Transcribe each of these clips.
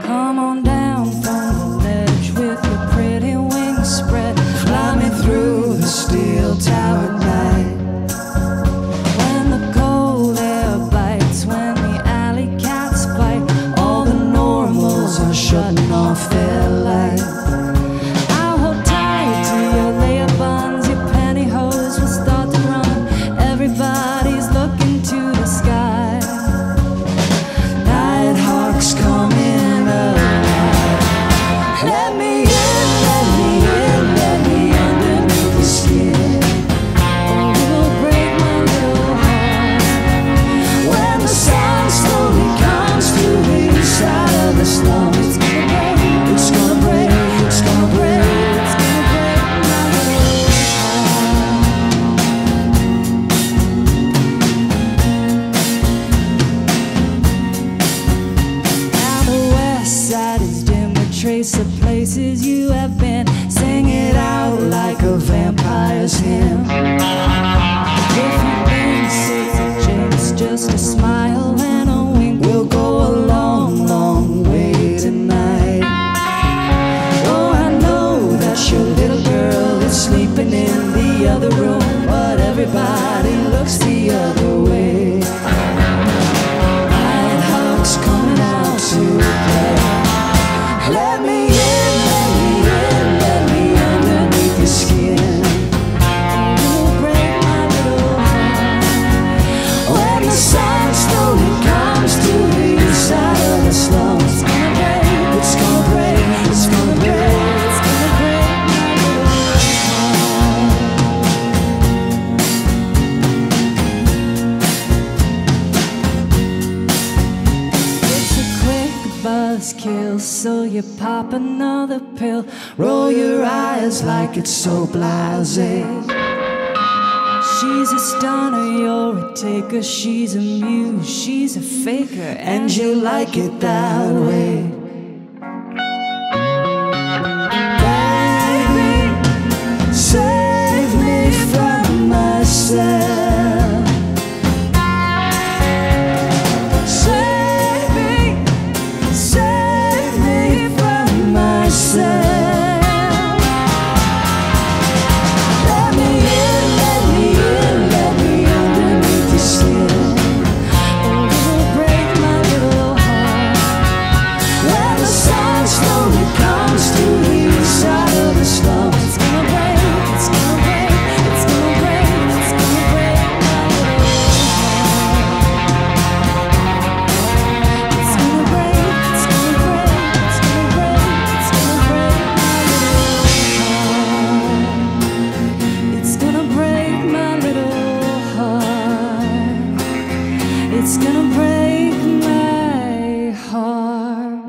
Come on down from the ledge with your pretty wings spread. Fly me through the steel tower at night. When the cold air bites, when the alley cats fight, all the normals are shutting off their light. I'll hold tight to your layer buns, your pantyhose will start to run. Everybody's looking to the sky. Nighthawks coming alive. Let me in, let me in, let me underneath your skin. Oh, it'll break my little heart when the sun slowly comes through the inside of the slum. It's gonna break, it's gonna break, it's gonna break, it's gonna break my little heart. Now the west side is dim with trace of places you have been. Sing it out like a vampire's hymn. If you think it's a jinx, just a smile and a wink, we'll go a long, long way tonight. Oh, I know that your little girl is sleeping in the other room, but everybody looks the other way. Nighthawks coming out to play. Let me in, let me in, let me underneath your skin. You'll break my little heart when the sun slowly comes to the inside of the slum. It's gonna break, it's gonna break, it's gonna break, it's gonna break my little heart. It's a quick buzzkill, so you pop another pill. Roll your eyes like it's so blasé. She's a stunner, you're a taker. She's a muse, she's a faker, and you like it that way. Baby, save me from myself. Save me from myself. Let me in, let me in, let me underneath your skin. Oh, it'll break my little heart when the sun slowly comes through the inside of the slum. It's gonna break, it's gonna break, it's gonna break, it's gonna break my little heart. It's gonna break, it's gonna break, it's gonna break, it's gonna break my little heart. It's gonna break my little heart. It's gonna break my heart.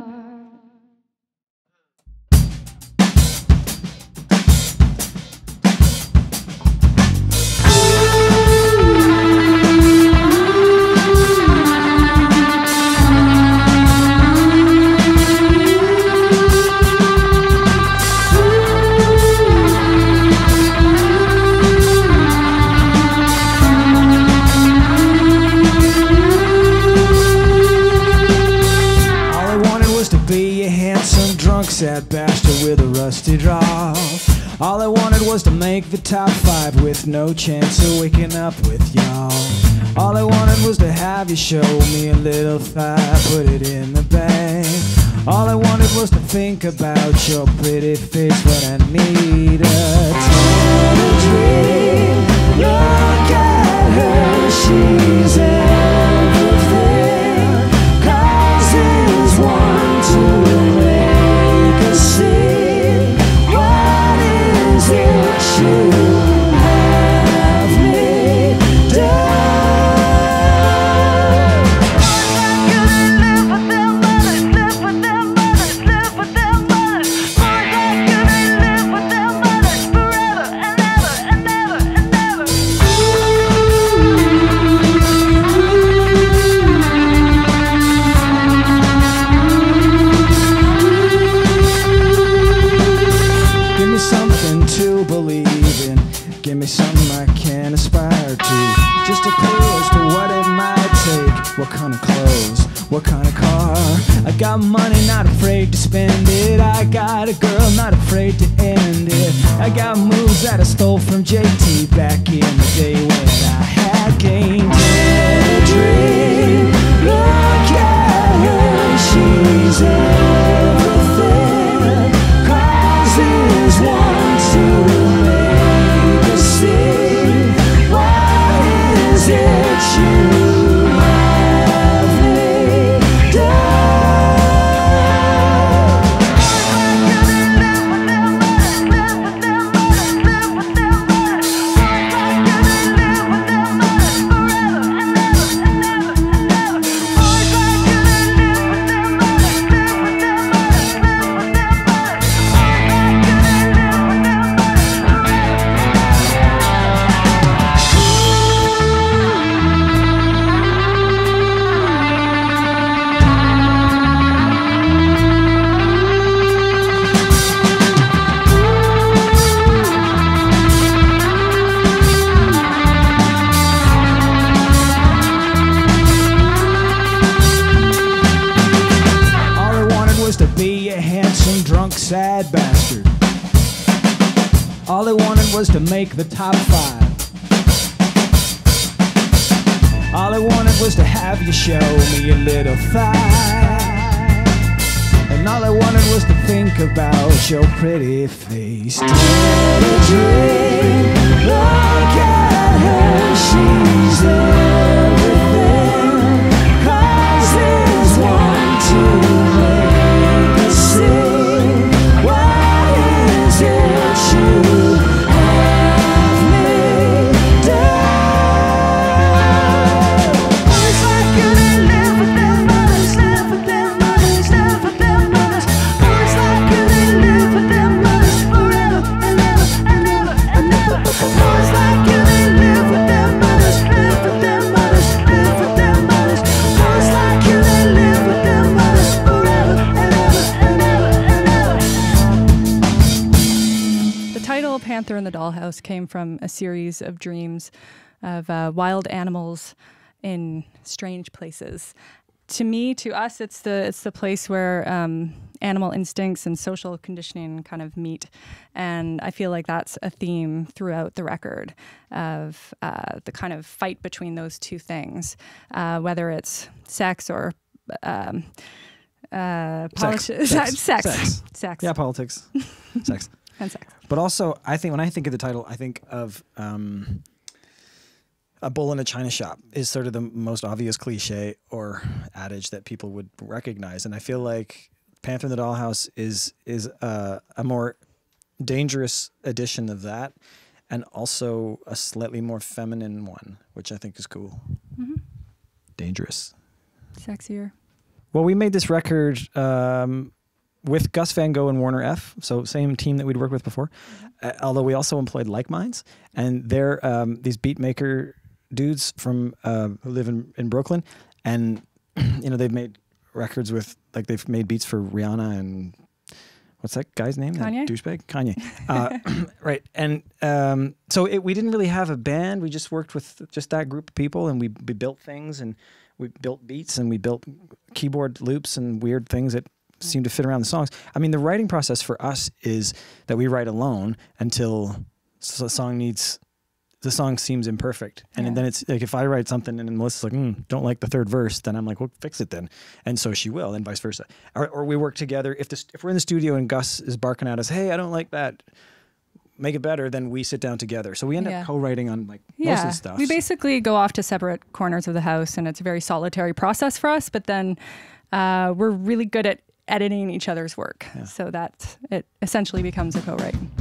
All I wanted was to be a handsome drunk sad bastard with a rusty draw. All I wanted was to make the top 5 with no chance of waking up with y'all. All I wanted was to have you show me a little thigh, put it in the bank. All I wanted was to think about your pretty face, but I need a tender dream. Look at her, she's everything. Causes one to make a scene. What is it you have me done? what kind of car. I got money, not afraid to spend it. I got a girl, not afraid to end it. I got moves that I stole from JT back in the day when I had gained a dream. Look at her, she's everything. Causes one to make a scene. What is it you have me sad bastard. All I wanted was to make the top 5. All I wanted was to have you show me a little thigh. And all I wanted was to think about your pretty face. Dream, look at her, she's everything. Causes one to make a scene. You have me down. Boys like you, they live with their mothers, live with their mothers, live with their mothers. Boys like you, they live with their mothers forever and ever and ever and ever. Boys like you, they live with their mothers, live with their mothers, live with their mothers. Boys like you, they live with their mothers forever and ever and ever and ever. The title Panther in the Dollhouse came from a series of dreams of wild animals in strange places. To me, to us, it's the place where animal instincts and social conditioning kind of meet. And I feel like that's a theme throughout the record of the kind of fight between those two things, whether it's sex or Sex. Sex. Yeah, politics. Sex. And sex. But also, I think when I think of the title, I think of a bull in a china shop is sort of the most obvious cliche or adage that people would recognize. And I feel like Panther in the Dollhouse is a more dangerous edition of that, and also a slightly more feminine one, which I think is cool. Mm-hmm. Dangerous. Sexier. Well, we made this record with Gus Van Gogh and Warner F., so same team that we'd worked with before, although we also employed Like Minds, and they're these beat maker dudes from who live in Brooklyn, and you know, they've made records with, like, they've made beats for Rihanna and what's that guy's name? Kanye? That douchebag? Kanye. Right. And so we didn't really have a band. We just worked with just that group of people, and we built things, and we built beats, and we built keyboard loops and weird things that seem to fit around the songs. I mean, the writing process for us is that we write alone until the song seems imperfect. And then it's like, if I write something and then Melissa's like, don't like the third verse, then I'm like, well, fix it then. And so she will, and vice versa. Or we work together. If we're in the studio and Gus is barking at us, hey, I don't like that, make it better, then we sit down together. So we end up co-writing on most of the stuff. We basically go off to separate corners of the house, and it's a very solitary process for us, but then we're really good at editing each other's work, so that it essentially becomes a co-write.